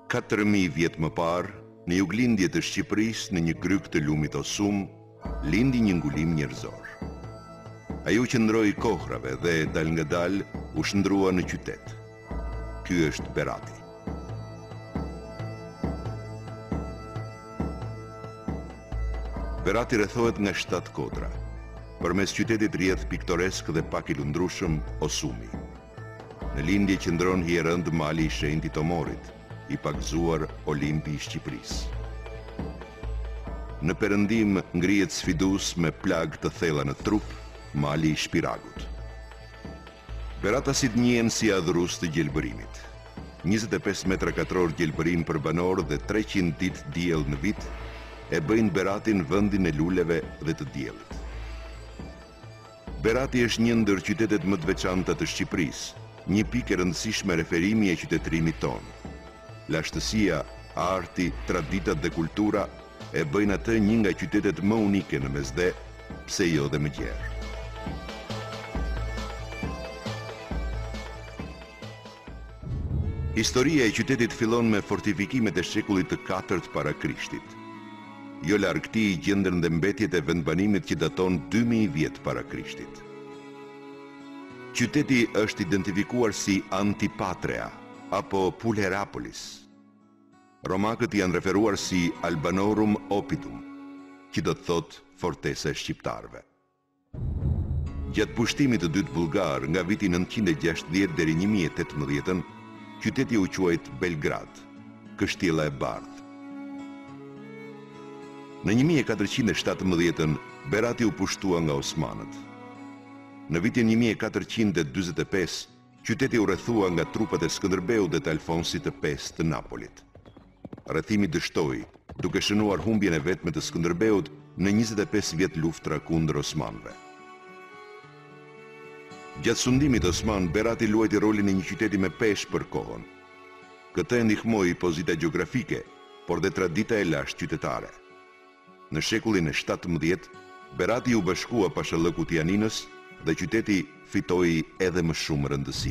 4.000 vjet më parë, në juglindje të Shqipërisë në një gryk të lumit Osum, lindi një ngulim njerëzor. Ai u qëndroi kohrave dhe dal nga dal u shndrua në qytet. Ky është Berati. Berati rrethohet nga 7 kodra. Përmes qytetit rrjedh piktoresk dhe pak i lundrueshëm Osumi. Në lindje qëndron hierënd mali i shenjtë i Tomorit, i pagzuar Olimpi i Shqipërisë. Në perëndim ngrihet sfidues me plag të thella në trup, mali i Shpiragut. Beratasit njihen si adhurus të gjelbërimit. 25 metra katror gjelbërim për banor dhe 300 ditë diell në vit e bëjnë Beratin vendin e luleve dhe të diellit. Berati është një ndër qytetet më të veçanta të Shqipërisë, një pikë e rëndësishme referimi e qytetërimit tonë. Lashtësia, arti, traditat dhe kultura e bëjnë atë një nga qytetet më unike në mesdhe, pse jo dhe më gjerë. Historia e qytetit fillon me fortifikimet e shekullit të 4 para Krishtit. Jo larg këtij gjenden dhe mbetjet e vendbanimit që daton 2000 vjet para Krishtit. Qyteti është identifikuar si Antipatrea apo Pulherapolis. Romakët janë referuar si Albanorum Opidum, që do të thotë fortesa e shqiptarëve. Gjatë pushtimit të dytë bullgar nga viti 960 deri 1018, qyteti u quajt Belgrad, kështjella e bardhë. Në 1417, Berati u pushtua nga osmanët. Në vitin 1445, qyteti u rrethua nga trupat e Skënderbeut dhe të Alfonsit V të Napolit. Rrethimi dështoi, duke shënuar humbjen e vetme të Skënderbeut në 25 vjet luftra kundër osmanëve. Gjatë sundimit osman, Berati luajti rolin e një qyteti me peshë për kohën. Këtë e ndihmoi pozita gjeografike, por dhe tradita e lashtë qytetare. Në shekullin e 17, Berati u bashkua pashallëkut Janinës dhe qyteti fitoi edhe më shumë rëndësi.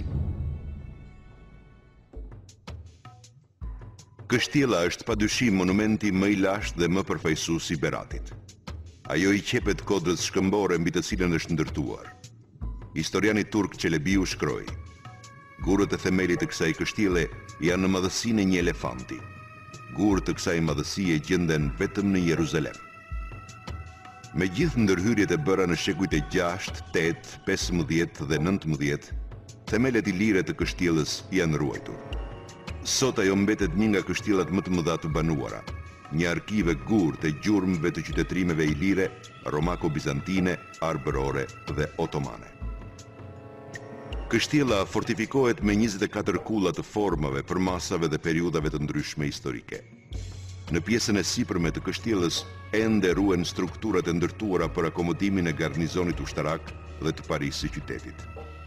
Kështjella është padyshim monumenti më i lashtë dhe më përfaqësues i Beratit. Ajo i qepet kodrës shkëmbore mbi të cilën është ndërtuar. Historiani turk Çelebiu shkroi: "Gurët e themelit të kësaj kështjelle janë në madhësinë e një elefanti. Gurët të kësaj madhësie gjenden vetëm në Jeruzalem." Me gjithë ndërhyrjet e bëra në shekujt e 6, 8, 15 dhe 19, themelet ilire të kështjellës janë ruajtur. Sot ajo mbetet një nga kështjellat më të mëdha të banuara, një arkiv e gurë të gjurmëve të qytetërimeve ilire, romako-bizantine, arbërore dhe otomane. Kështjella fortifikohet me 24 kulla të formave, përmasave dhe periudhave të ndryshme historike. Në pjesën e sipërme të kështjellës ende ruhen strukturat e ndërtuara për akomodimin e garnizonit ushtarak dhe të parisë së qytetit.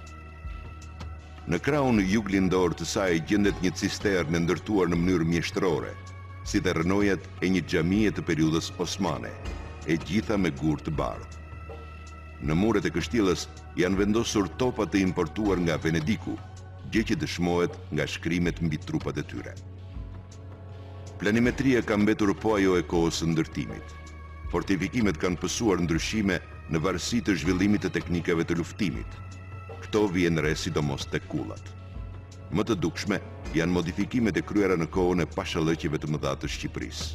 Në krahun juglindor të saj gjendet një cisternë e ndërtuar në mënyrë mjeshtërore, si dhe rënojat e një xhamie të periudhës osmane, e gjitha me gurë të bardhë. Në muret e kështjellës janë vendosur topa të importuar nga Venediku, gjë që dëshmohet nga shkrimet mbi trupat e tyre. Planimetria ka mbetur po ajo e kohës së ndërtimit. Fortifikimet kanë pësuar ndryshime në varësi të zhvillimit të teknikave të luftimit. Këto vjen re sidomos tek kullat. Më të dukshme janë modifikimet e kryera në kohën e pashallëqjeve të mëdha të Shqipërisë.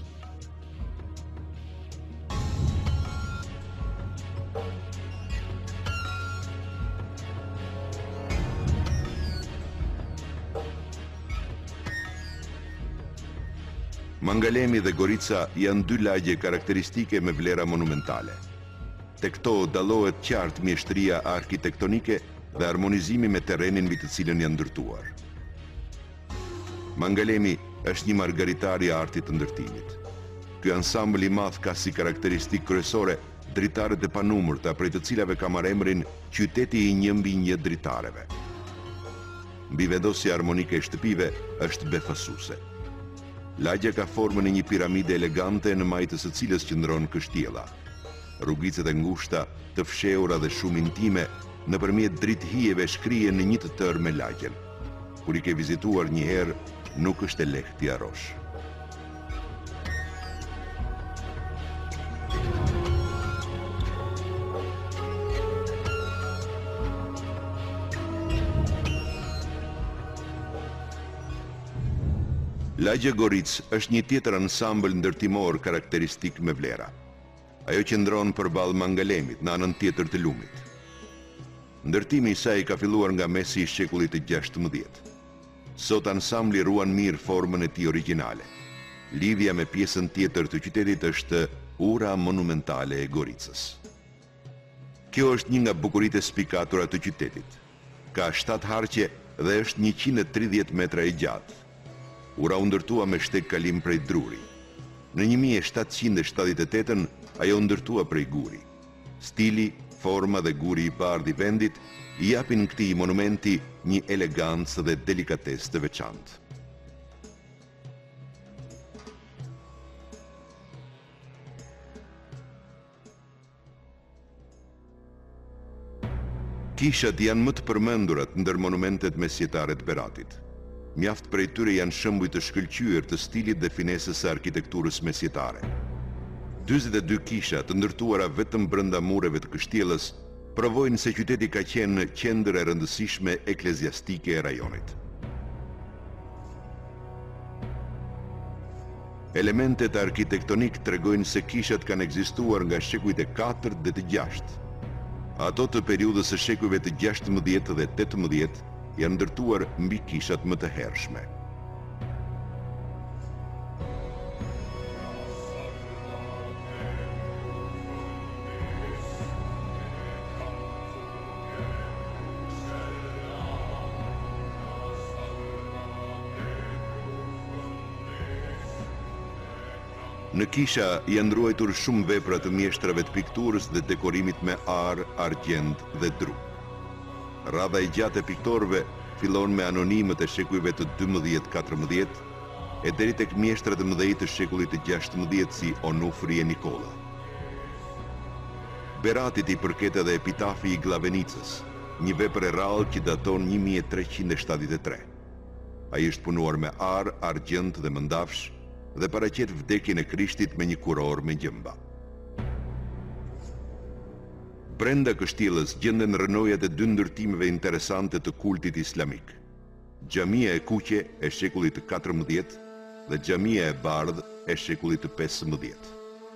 Mangalemi dhe Gorica janë dy lagje karakteristike me vlera monumentale. Tek këto dallohet qartë mjeshtria arkitektonike dhe harmonizimi me terrenin mbi të cilën janë ndërtuar. Mangalemi është një margaritar i artit të ndërtimit. Ky ansambël i madh ka si karakteristikë kryesore dritaret e panumërta, prej të cilave ka marrë emrin qyteti i 1/1 dritareve. Mbi vendosja harmonike e shtëpive është befasuese. Lagja ka formën e një piramide elegante në majtës së cilës qëndron kështjella. Rrugicet e ngushta, të fshehura dhe shumë intime, nëpërmjet drithijeve shkrihen në një të tërë me lagjen. kur I ke vizituar një herë, nuk është e lehtë t'i harrosh. Lagja Goric është një tjetër ansambël ndërtimor karakteristik me vlera. Ajo qëndron përballë Mangalemit, në anën tjetër të lumit. Ndërtimi I saj ka filluar nga mesi I shekullit të 16. Sot ansambli ruan mirë formën e tij origjinale. Lidhja me pjesën tjetër të qytetit është ura monumentale e Goricës. Kjo është një nga bukuritë e spikatura të qytetit. Ka 7 harqe dhe është 130 metra I gjatë. Ura u ndërtua me shteg kalim prej druri. Në 1778 ajo u ndërtua prej guri. Stili, forma dhe guri I bardh I vendit I japin këtij monumenti një elegancë dhe delikatesë të veçantë. Kishat janë më të përmendurat ndër monumentet mesjetare të Beratit. Mjaft prej tyre janë shembuj të shkëlqyer të stilit dhe finesës së arkitekturës mesjetare. 42 kisha të ndërtuara vetëm brenda mureve të kështjellës provojnë se qyteti ka qenë qendër e rëndësishme ekleziastike e rajonit. Elementet arkitektonik tregojnë se kishat kanë ekzistuar nga shekujt e 4 dhe të 6. Ato të periudhës së shekujve të 16 dhe 18 janë ndërtuar mbi kishat më të hershme. Në kisha janë ruajtur shumë vepra të mjeshtrave të pikturës dhe dekorimit me ar, argjend dhe dru. Radha I gjatë e piktorëve fillon me anonimet e shekujve të 12-14 e deri tek mjeshtrat e mëdhenj të shekullit të 16 si Onufri e Nikola. Beratit I përket edhe epitafi I Glavenicës, një vepër e rrallë që daton 1373. Ai është punuar me ar, argjend dhe mëndafsh dhe paraqet vdekjen e Krishtit me një kuror me gjëmba. Brenda kështjellës gjenden rënojat e 2 ndërtimeve interesante të kultit islamik. Xhamia e kuqe e shekullit të 14 dhe xhamia e bardhë e shekullit të 15.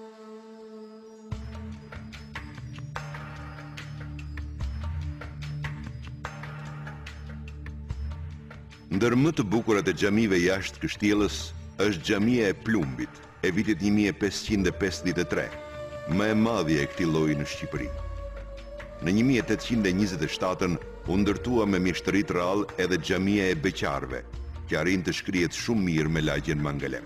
Ndër më të bukurat e xhamive jashtë kështjellës është xhamia e Plumbit e vitit 1553, më e madhja e këtij lloji në Shqipëri. Në 1827 u ndërtua me mjeshtëri të rrallë edhe xhamia e Beqarëve, që arrin të shkrihet shumë mirë me lagjen Mangalem.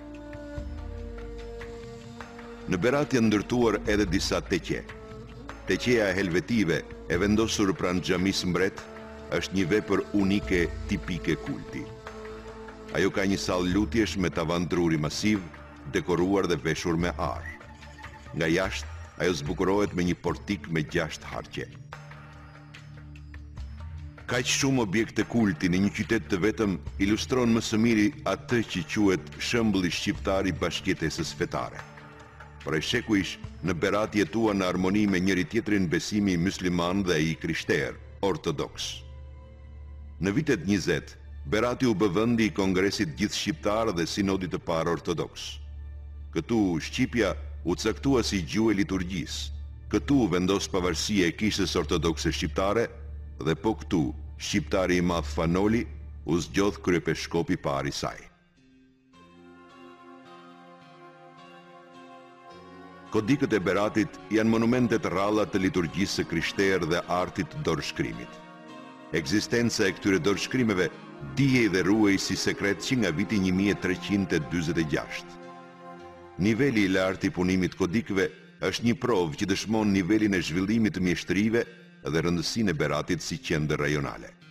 Në Berat janë ndërtuar edhe disa teqe. Teqeja e helvetive e vendosur pranë xhamisë Mbret është një vepër unike tipike kulti. Ajo ka një sallë lutjesh me tavan druri masiv, dekoruar dhe veshur me ar. Nga jashtë, ajo zbukurohet me një portik me 6 harqe. Kaq shumë objekte kulti në një qytet të vetëm ilustron më së miri atë që quhet shembulli shqiptar I bashkëjetesës fetare. Prej shekujsh, në Berat jetuan në armoni me njëri tjetrin besimi musliman dhe I krishterë, ortodoks. Në vitet 20, Berati u bë vendi I Kongresit Gjithë Shqiptar dhe Sinodit të Parë Ortodoks. Këtu shqipja u caktua si gjuhë e liturgjisë. Këtu vendos pavarësia e kishës ortodokse shqiptare dhe po këtu shqiptari I madh Fanoli u zgjodh kryepeshkopi I parë I saj. Kodikët e Beratit janë monumente të rralla të liturgjisë së krishterë dhe artit të dorëshkrimit. Ekzistenca e këtyre dorëshkrimeve dihej dhe ruhej si sekret që nga viti 1346. Niveli I lartë I punimit kodikëve është një provë që dëshmon nivelin e zhvillimit të mjeshtërive dhe rëndësinë e Beratit si qendër rajonale.